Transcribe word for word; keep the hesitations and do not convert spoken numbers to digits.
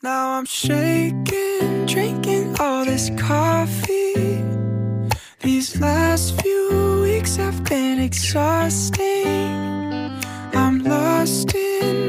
Now I'm shaking, drinking all this coffee. These last few weeks have been exhausting. I'm lost in